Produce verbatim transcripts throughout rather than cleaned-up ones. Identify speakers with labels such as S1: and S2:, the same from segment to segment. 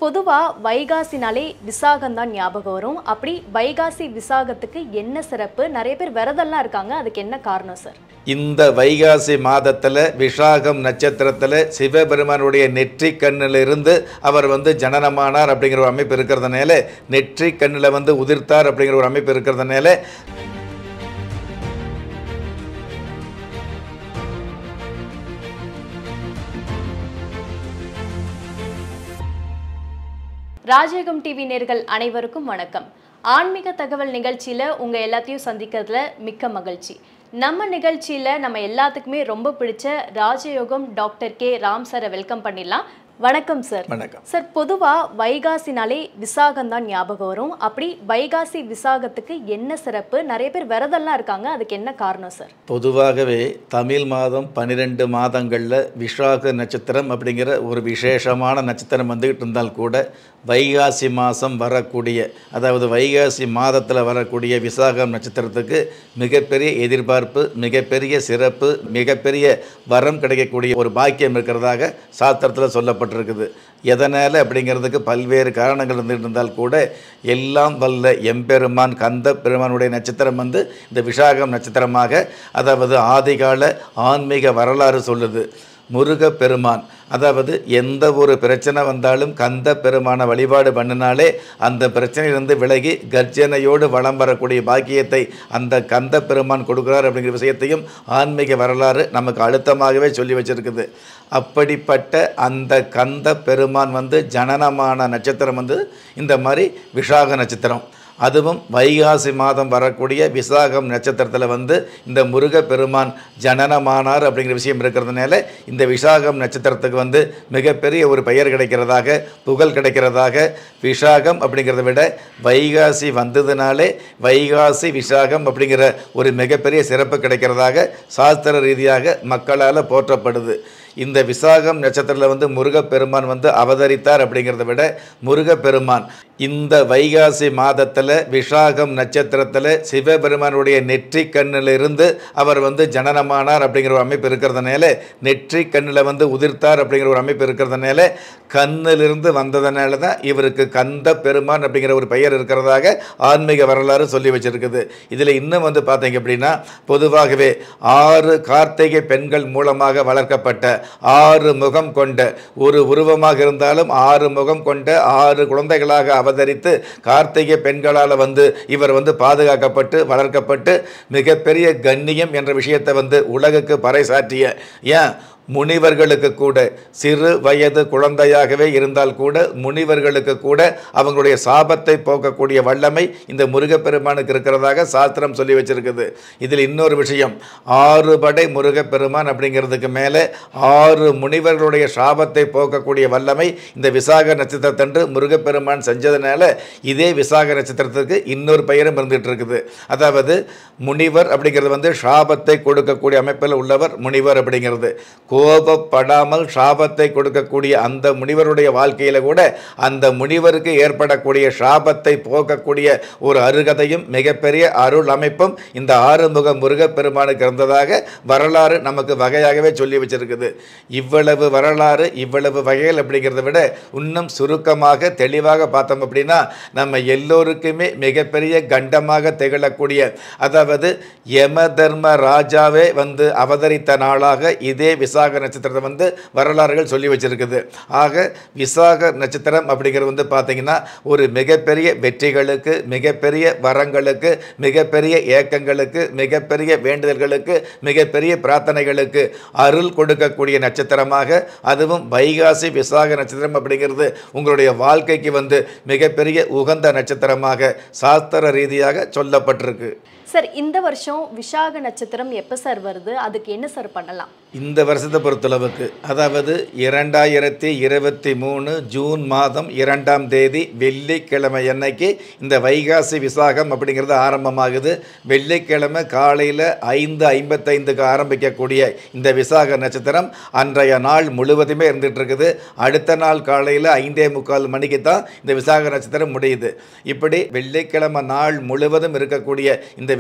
S1: பொதுவா வைகாசினாலே விசாகம் தான் ஞாபகம் வரும். அப்படி வைகாசி விசாகத்துக்கு என்ன சிறப்பு? நிறைய பேர் விரதம்லாம் இருக்காங்க, அதுக்கு என்ன காரணம் சார்?
S2: இந்த வைகாசி மாதத்தில் விசாகம் நட்சத்திரத்தில் சிவபெருமானுடைய நெற்றி கண்ணிலிருந்து அவர் வந்து ஜனனமானார் அப்படிங்கிற ஒரு அமைப்பு இருக்கிறதுனால, நெற்றி கண்ணில் வந்து உதிர்த்தார் அப்படிங்கிற ஒரு அமைப்பு இருக்கிறதுனால
S1: ராஜயோகம் டிவி நேயர்கள் அனைவருக்கும் வணக்கம். ஆன்மீக தகவல் நிகழ்ச்சியில் உங்கள் எல்லாத்தையும் சந்திக்கிறதுல மிக்க மகிழ்ச்சி. நம்ம நிகழ்ச்சியில் நம்ம எல்லாத்துக்குமே ரொம்ப பிடிச்ச ராஜயோகம் டாக்டர் கே ராம் சாரை வெல்கம் பண்ணிடலாம். வணக்கம் சார்.
S2: வணக்கம்
S1: சார். பொதுவாக வைகாசினாலே விசாகம் தான் ஞாபகம் வரும். அப்படி வைகாசி விசாகத்துக்கு என்ன சிறப்பு? நிறைய பேர் விரதம்லாம் இருக்காங்க, அதுக்கு என்ன காரணம் சார்?
S2: பொதுவாகவே தமிழ் மாதம் பன்னிரெண்டு மாதங்களில் விசாக நட்சத்திரம் அப்படிங்கிற ஒரு விசேஷமான நட்சத்திரம் வந்துக்கிட்டு இருந்தால் கூட வைகாசி மாதம் வரக்கூடிய, அதாவது வைகாசி மாதத்தில் வரக்கூடிய விசாகம் நட்சத்திரத்துக்கு மிகப்பெரிய எதிர்பார்ப்பு, மிகப்பெரிய சிறப்பு, மிகப்பெரிய வரம் கிடைக்கக்கூடிய ஒரு பாக்கியம் இருக்கிறதாக சாஸ்திரத்தில் சொல்லப்பட்டிருக்குது. எதனால் அப்படிங்கிறதுக்கு பல்வேறு காரணங்கள் இருந்துகிட்டு இருந்தால் கூட எல்லாம் வல்ல எம்பெருமான் கந்த பெருமானுடைய நட்சத்திரம் வந்து இந்த விசாகம் நட்சத்திரமாக, அதாவது ஆதிகால ஆன்மீக வரலாறு சொல்லுது. முருக பெருமான், அதாவது எந்த ஒரு பிரச்சனை வந்தாலும் கந்த பெருமான வழிபாடு பண்ணினாலே அந்த பிரச்சனையிலிருந்து விலகி கர்ஜனையோடு வளம் வரக்கூடிய பாக்கியத்தை அந்த கந்த பெருமான் கொடுக்குறார் அப்படிங்கிற விஷயத்தையும் ஆன்மீக வரலாறு நமக்கு அழுத்தமாகவே சொல்லி வச்சிருக்குது. அப்படிப்பட்ட அந்த கந்த பெருமான் வந்து ஜனனமான நட்சத்திரம் வந்து இந்த மாதிரி விசாக நட்சத்திரம். அதுவும் வைகாசி மாதம் வரக்கூடிய விசாகம் நட்சத்திரத்தில் வந்து இந்த முருக பெருமான் ஜனனமானார் அப்படிங்கிற விஷயம் இருக்கிறதுனால இந்த விசாகம் நட்சத்திரத்துக்கு வந்து மிகப்பெரிய ஒரு பெயர் கிடைக்கிறதாக, புகழ் கிடைக்கிறதாக, விசாகம் அப்படிங்கிறத விட வைகாசி வந்ததுனாலே வைகாசி விசாகம் அப்படிங்கிற ஒரு மிகப்பெரிய சிறப்பு கிடைக்கிறதாக சாஸ்திர ரீதியாக மக்களால் போற்றப்படுது. இந்த விசாகம் நட்சத்திரத்தில் வந்து முருகப்பெருமான் வந்து அவதரித்தார் அப்படிங்கிறத விட முருகப்பெருமான் இந்த வைகாசி மாதத்தில் விசாகம் நட்சத்திரத்தில் சிவபெருமானுடைய நெற்றி கண்ணிலிருந்து அவர் வந்து ஜனனமானார் அப்படிங்கிற ஒரு அமைப்பு இருக்கிறதுனால, நெற்றி கண்ணில் வந்து உதிர்த்தார் அப்படிங்கிற ஒரு அமைப்பு இருக்கிறதுனால, கண்ணிலிருந்து வந்ததுனால தான் இவருக்கு கந்த பெருமான் அப்படிங்கிற ஒரு பெயர் இருக்கிறதாக ஆன்மீக வரலாறு சொல்லி வச்சிருக்குது. இதில் இன்னும் வந்து பார்த்தீங்க அப்படின்னா, பொதுவாகவே ஆறு கார்த்திகை பெண்கள் மூலமாக வளர்க்கப்பட்ட ஆறு முகம் கொண்ட ஒரு உருவமாக இருந்தாலும் ஆறு முகம் கொண்ட ஆறு குழந்தைகளாக அவதரித்து கார்த்திகை பெண்களால் வந்து இவர் வந்து பாதுகாக்கப்பட்டு வளர்க்கப்பட்டு மிகப்பெரிய கண்ணியம் என்ற விஷயத்தை வந்து உலகுக்கு பறைசாற்றிய ஏன் முனிவர்களுக்கு கூட சிறு வயது குழந்தையாகவே இருந்தால் கூட முனிவர்களுக்கு கூட அவங்களுடைய சாபத்தை போக்கக்கூடிய வல்லமை இந்த முருகப்பெருமானுக்கு இருக்கிறதாக சாஸ்திரம் சொல்லி வச்சிருக்குது. இதில் இன்னொரு விஷயம், ஆறு படை முருகப்பெருமான் அப்படிங்கிறதுக்கு மேலே ஆறு முனிவர்களுடைய சாபத்தை போக்கக்கூடிய வல்லமை இந்த விசாக நட்சத்திரத்தன்று முருகப்பெருமான் செஞ்சதுனால இதே விசாக நட்சத்திரத்துக்கு இன்னொரு பெயரும் இருந்துகிட்டு இருக்குது. அதாவது முனிவர் அப்படிங்கிறது வந்து சாபத்தை கொடுக்கக்கூடிய அமைப்பில் உள்ளவர் முனிவர் அப்படிங்கிறது. கோபப்படாமல் சாபத்தை கொடுக்கக்கூடிய அந்த முனிவருடைய வாழ்க்கையில் கூட அந்த முனிவருக்கு ஏற்படக்கூடிய சாபத்தை போக்கக்கூடிய ஒரு அருகதையும் மிகப்பெரிய அருள் அமைப்பும் இந்த ஆறுமுக முருகப்பெருமானுக்கு இருந்ததாக வரலாறு நமக்கு வகையாகவே சொல்லி வச்சிருக்குது. இவ்வளவு வரலாறு இவ்வளவு வகைகள் அப்படிங்கிறத விட இன்னும் சுருக்கமாக தெளிவாக பார்த்தோம் அப்படின்னா, நம்ம எல்லோருக்குமே மிகப்பெரிய கண்டமாக திகழக்கூடிய, அதாவது யம தர்ம ராஜாவே வந்து அவதரித்த நாளாக இதே விசாக நட்சத்திரத்தை வந்து வரலாறுகள் சொல்லி வச்சிருக்குது. ஆக விசாக நட்சத்திரம் அப்படிங்கிறது வந்து பார்த்தீங்கன்னா ஒரு மிகப்பெரிய வெற்றிகளுக்கு, மிகப்பெரிய வரங்களுக்கு, மிகப்பெரிய ஏக்கங்களுக்கு, மிகப்பெரிய வேண்டுதல்களுக்கு, மிகப்பெரிய பிரார்த்தனைகளுக்கு அருள் கொடுக்கக்கூடிய நட்சத்திரமாக, அதுவும் வைகாசி விசாக நட்சத்திரம் அப்படிங்கிறது உங்களுடைய வாழ்க்கைக்கு வந்து மிகப்பெரிய உகந்த நட்சத்திரமாக சாஸ்திர ரீதியாக சொல்லப்பட்டிருக்கு.
S1: சார், இந்த வருஷம் விசாக நட்சத்திரம் எப்போ சார் வருது? அதுக்கு என்ன சார் பண்ணலாம்?
S2: இந்த வருஷத்தை பொறுத்தளவுக்கு, அதாவது இரண்டாயிரத்தி இருபத்தி மூணு ஜூன் மாதம் இரண்டாம் தேதி வெள்ளிக்கிழமை அன்னைக்கு இந்த வைகாசி விசாகம் அப்படிங்கிறது ஆரம்பமாகுது. வெள்ளிக்கிழமை காலையில் ஐந்து ஐம்பத்தைந்துக்கு ஆரம்பிக்கக்கூடிய இந்த விசாக நட்சத்திரம் அன்றைய நாள் முழுவதுமே இருந்துகிட்டு இருக்குது. அடுத்த நாள் காலையில் ஐந்தே முக்கால் மணிக்கு தான் இந்த விசாக நட்சத்திரம் முடியுது. இப்படி வெள்ளிக்கிழமை நாள் முழுவதும் இருக்கக்கூடிய இந்த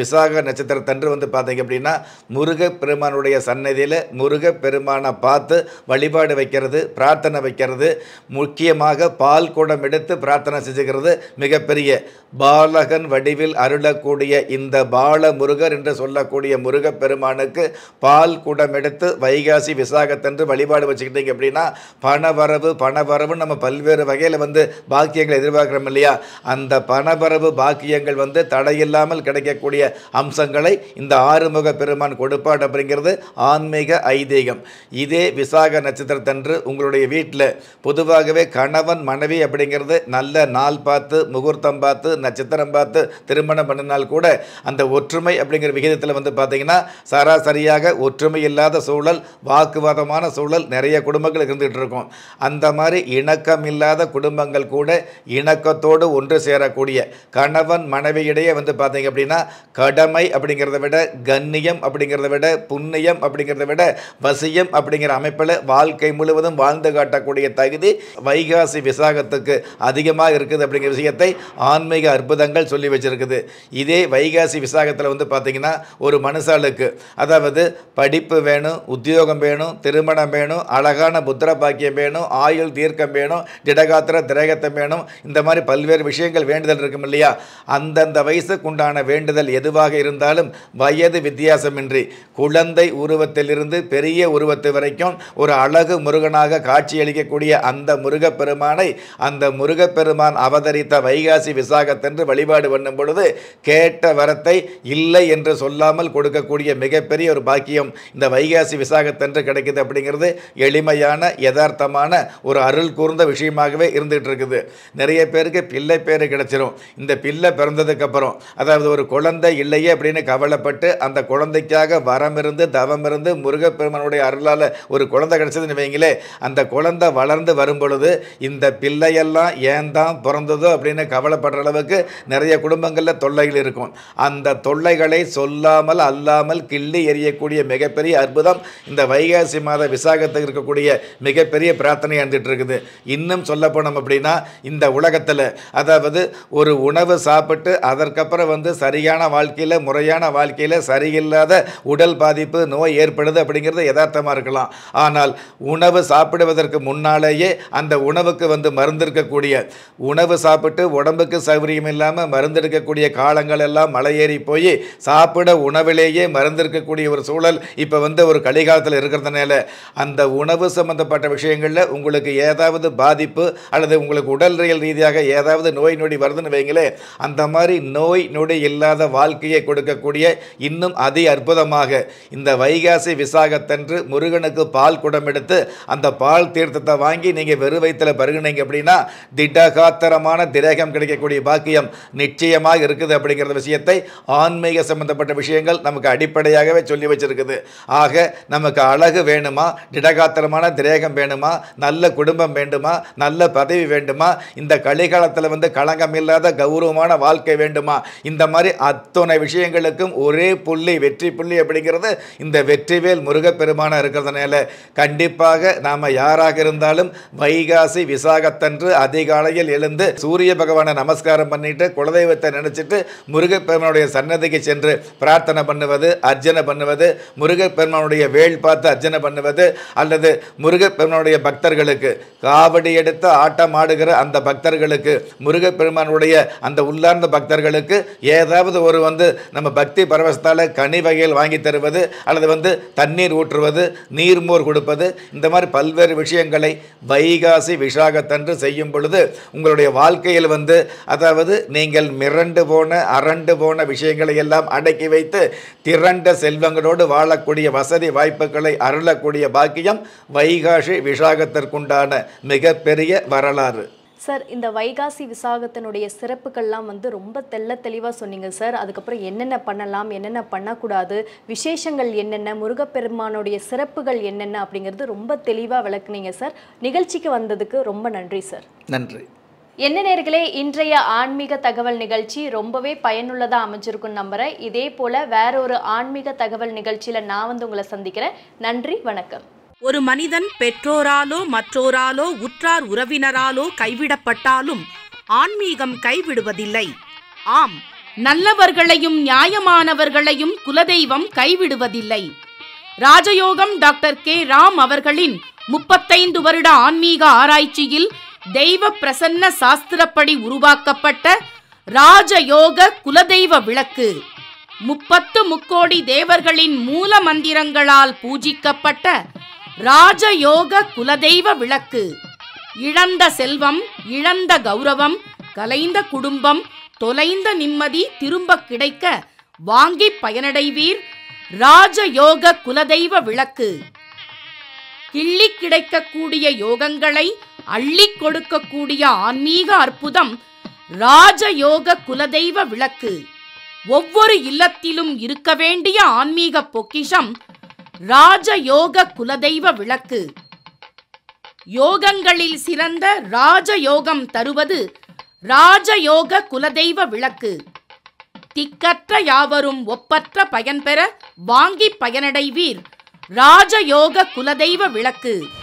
S2: விசாக நட்சத்திரத்தன்று வந்து பார்த்தீங்க அப்படின்னா முருகப்பெருமானுடைய சன்னதியில் முருகப்பெருமானை பார்த்து வழிபாடு வைக்கிறது, பிரார்த்தனை வைக்கிறது, முக்கியமாக பால் குடம் எடுத்து பிரார்த்தனை செஞ்சுக்கிறது மிகப்பெரிய பாலகன் வடிவில் அருளக்கூடிய இந்த பால முருகர் என்று சொல்லக்கூடிய முருகப்பெருமானுக்கு பால் குடம் எடுத்து வைகாசி விசாகத்தன்று வழிபாடு வச்சுக்கிட்டீங்க அப்படின்னா பணவரவு பணவரவு நம்ம பல்வேறு வகையில் வந்து பாக்கியங்களை எதிர்பார்க்குறோம் இல்லையா? அந்த பணவரவு பாக்கியங்கள் வந்து தடையில்லாமல் கிடைக்கக்கூடிய அம்சங்களை இந்த ஆறுமுக பெருமான் கொடுப்பாடு அப்படிங்கிறது ஆன்மீக ஐதீகம். இதே விசாக நட்சத்திரத்தன்று உங்களுடைய வீட்டில் பொதுவாகவே கணவன் மனைவி அப்படிங்கிறது நல்ல நாள் பார்த்து முகூர்த்தம் பார்த்து நட்சத்திரம் பார்த்து திருமணம் பண்ணினால் கூட அந்த ஒற்றுமை அப்படிங்கிற விகிதத்தில் வந்து பார்த்தீங்கன்னா சராசரியாக ஒற்றுமை இல்லாத சூழல், வாக்குவாதமான சூழல் நிறைய குடும்பங்கள் இருந்துகிட்டு இருக்கும். அந்த மாதிரி இணக்கம் இல்லாத குடும்பங்கள் கூட இணக்கத்தோடு ஒன்று சேரக்கூடிய கணவன் மனைவியிடையே வந்து பார்த்தீங்க அப்படின்னா கடமை அப்படிங்கிறத விட கண்ணியம் அப்படிங்கிறத விட புண்ணியம் அப்படிங்கிறத விட வசியம் அப்படிங்கிற அமைப்பில் வாழ்க்கை முழுவதும் வாழ்ந்து காட்டக்கூடிய தகுதி வைகாசி விசாகத்துக்கு அதிகமாக இருக்குது அப்படிங்கிற விஷயத்தை ஆன்மீக அற்புதங்கள் சொல்லி வச்சிருக்குது. இதே வைகாசி விசாகத்தில் வந்து பார்த்தீங்கன்னா ஒரு மனுஷாளுக்கு அதாவது படிப்பு வேணும், உத்தியோகம் வேணும், திருமணம் வேணும், அழகான புத்திர பாக்கியம் வேணும், ஆயுள் தீர்க்கம் வேணும், திடகாத்திர திரேகத்தம் வேணும், இந்த மாதிரி பல்வேறு விஷயங்கள் வேண்டுதல் இருக்கும் இல்லையா? அந்தந்த வயசுக்கு உண்டான வேண்டுதல் எதுவாக இருந்தாலும் வயது வித்தியாசமின்றி குழந்தை உருவத்திலிருந்து பெரிய உருவத்து வரைக்கும் ஒரு அழகு முருகனாக காட்சியளிக்கக்கூடிய அந்த முருகப்பெருமானை அந்த முருகப்பெருமான் அவதரித்த வைகாசி விசாகத்தன்று வழிபாடு பண்ணும் பொழுது கேட்ட வரத்தை இல்லை என்று சொல்லாமல் கொடுக்கக்கூடிய மிகப்பெரிய ஒரு பாக்கியம் இந்த வைகாசி விசாகத்தன்று கிடைக்குது அப்படிங்கிறது எளிமையான யதார்த்தமான ஒரு அருள் கூர்ந்த விஷயமாகவே இருந்துகிட்டு இருக்குது. நிறைய பேருக்கு பிள்ளை பேரு கிடைச்சிரும். இந்த பிள்ளை பிறந்ததுக்கு அப்புறம் அதாவது ஒரு குழந்தை இல்லையே அப்படின்னு கவலைப்பட்டு அந்த குழந்தைக்காக வரம் இருந்து தவம் இருந்து முருகப்பெருமானுடைய அருளால் ஒரு குழந்தை கிடைச்சதுன்னு வைங்களே, அந்த குழந்தை வளர்ந்து வரும் பொழுது இந்த பிள்ளையெல்லாம் ஏன் தான் பிறந்ததோ அப்படின்னு கவலைப்படுற அளவுக்கு நிறைய குடும்பங்களில் தொல்லைகள் இருக்கும். அந்த தொல்லைகளை சொல்லாமல் அல்லாமல் கிள்ளி எறியக்கூடிய மிகப்பெரிய அற்புதம் இந்த வைகாசி மாத விசாகத்துக்கு இருக்கக்கூடிய மிகப்பெரிய பிரார்த்தனை இருந்துட்டு இருக்குது. இன்னும் சொல்ல போனோம் அப்படின்னா இந்த உலகத்தில் அதாவது ஒரு உணவு சாப்பிட்டு அதற்கப்புறம் வந்து சரியான வாழ்க்கையில் முறையான வாழ்க்கையில் சரியில்லாத உடல் பாதிப்பு நோய் ஏற்படுது அப்படிங்கிறது யதார்த்தமாக இருக்கலாம். ஆனால் உணவு சாப்பிடுவதற்கு முன்னாலேயே அந்த உணவுக்கு வந்து மருந்திருக்கக்கூடிய உணவு சாப்பிட்டு உடம்புக்கு சௌகரியம் இல்லாமல் மருந்தெடுக்கக்கூடிய காலங்கள் எல்லாம் மலையேறி போய் சாப்பிட உணவிலேயே மருந்திருக்கக்கூடிய ஒரு சூழல் இப்போ வந்து ஒரு கலிகாலத்தில் இருக்கிறதுனால அந்த உணவு சம்பந்தப்பட்ட விஷயங்களில் உங்களுக்கு ஏதாவது பாதிப்பு அல்லது உங்களுக்கு உடல்றியல் ரீதியாக ஏதாவது நோய் நொடி வருதுன்னு வைங்களே, அந்த மாதிரி நோய் நொடி இல்லாத வாழ்க்கையை கொடுக்கக்கூடிய இன்னும் அதி அற்புதமாக இந்த வைகாசி விசாகத்தன்று முருகனுக்கு பால் குடம் எடுத்து அந்த பால் தீர்த்தத்தை வாங்கி நீங்கள் வெறு வயிற்றில் பருகுனீங்க அப்படின்னா திடகாத்திரமான திரேகம் கிடைக்கக்கூடிய பாக்கியம் நிச்சயமாக இருக்குது அப்படிங்கிற விஷயத்தை ஆன்மீக சம்பந்தப்பட்ட விஷயங்கள் நமக்கு அடிப்படையாகவே சொல்லி வச்சிருக்குது. ஆக நமக்கு அழகு வேணுமா, திடகாத்திரமான திரேகம் வேணுமா, நல்ல குடும்பம் வேண்டுமா, நல்ல பதவி வேண்டுமா, இந்த கலிகாலத்தில் வந்து களங்கம் இல்லாத கௌரவமான வாழ்க்கை வேண்டுமா, இந்த மாதிரி அத்தனை விஷயங்களுக்கும் ஒரே புள்ளி வெற்றி புள்ளி அப்படிங்கிறது இந்த வெற்றிவேல் முருகப்பெருமானா இருக்கிறதுனால கண்டிப்பாக நாம் யாராக இருந்தாலும் வைகாசி விசாகத்தன்று அதிகாலையில் எழுந்து சூரிய பகவானை நமஸ்காரம் பண்ணிட்டு குலதெய்வத்தை நினைச்சிட்டு முருகப்பெருமானுடைய சன்னதிக்கு சென்று பிரார்த்தனை பண்ணுவது, அர்ச்சனை பண்ணுவது, முருகப்பெருமானுடைய வேள் பார்த்து அர்ச்சனை பண்ணுவது அல்லது முருகப்பெருமானுடைய பக்தர்களுக்கு காவடி எடுத்து ஆட்டம் ஆடுகிற அந்த பக்தர்களுக்கு முருகப்பெருமானுடைய அந்த உள்ளார்ந்த பக்தர்களுக்கு ஏதாவது ஒரு வந்து நம்ம பக்தி பரவசத்தால் கனி வகைகள் வாங்கி தருவது அல்லது வந்து தண்ணீர் ஊற்றுவது, நீர்மோர் கொடுப்பது, இந்த மாதிரி பல்வேறு விஷயங்களை வைகாசி விசாகத்தன்று செய்யும் பொழுது உங்களுடைய வாழ்க்கையில் வந்து அதாவது நீங்கள் மிரண்டு போன அரண்டு போன விஷயங்களை எல்லாம் அடக்கி வைத்து திரண்ட செல்வங்களோடு வாழக்கூடிய வசதி வாய்ப்புகளை அருளக்கூடிய பாக்கியம் வைகாசி விசாகத்திற்குண்டான மிகப்பெரிய வரலாறு.
S1: சார், இந்த வைகாசி விசாகத்தினுடைய சிறப்புகள்லாம் வந்து ரொம்ப தெள்ள தெளிவாக சொன்னீங்க சார். அதுக்கப்புறம் என்னென்ன பண்ணலாம், என்னென்ன பண்ணக்கூடாது, விசேஷங்கள் என்னென்ன, முருகப்பெருமானுடைய சிறப்புகள் என்னென்ன அப்படிங்கிறது ரொம்ப தெளிவாக விளக்குனீங்க சார். நிகழ்ச்சிக்கு வந்ததுக்கு ரொம்ப நன்றி சார்.
S2: நன்றி.
S1: என்ன நேர்களே, இன்றைய ஆன்மீக தகவல் நிகழ்ச்சி ரொம்பவே பயனுள்ளதாக அமைஞ்சிருக்கும் நம்புகிறேன். இதே போல் வேற ஒரு ஆன்மீக தகவல் நிகழ்ச்சியில் நான் வந்து உங்களை சந்திக்கிறேன். நன்றி, வணக்கம்.
S3: ஒரு மனிதன் பெற்றோராலோ மற்றோராலோ உற்றார் உறவினராலோ கைவிடப்பட்டாலும் ஆன்மீகம் கைவிடுவதில்லை. ஆம், நல்லவர்களையும் நியாயமானவர்களையும் குலதெய்வம் கைவிடுவதில்லை. ராஜயோகம் டாக்டர் கே ராம் அவர்களின் முப்பத்தைந்து வருட ஆன்மீக ஆராய்ச்சியில் தெய்வ பிரசன்ன சாஸ்திரப்படி உருவாக்கப்பட்ட ராஜயோக குலதெய்வ விளக்கு, முப்பத்து முக்கோடி தேவர்களின் மூல மந்திரங்களால் பூஜிக்கப்பட்ட ராஜயோக குலதெய்வ விளக்கு. இழந்த செல்வம், இழந்த கௌரவம், கலைந்த குடும்பம், தொலைந்த நிம்மதி திரும்ப கிடைக்க வாங்கி பயனடைவீர். ராஜயோக குலதெய்வ விளக்கு. கிள்ளி கிடைக்கக்கூடிய யோகங்களை அள்ளி கொடுக்கக்கூடிய ஆன்மீக அற்புதம் ராஜயோக குலதெய்வ விளக்கு. ஒவ்வொரு இல்லத்திலும் இருக்க வேண்டிய ஆன்மீக பொக்கிஷம் ராஜயோக குலதெய்வ விளக்கு. யோகங்களில் சிறந்த ராஜயோகம் தருவது ராஜயோக குலதெய்வ விளக்கு. திக்கற்ற யாவரும் ஒப்பற்ற பயன்பெற வாங்கி பயனடைவீர். ராஜயோக குலதெய்வ விளக்கு.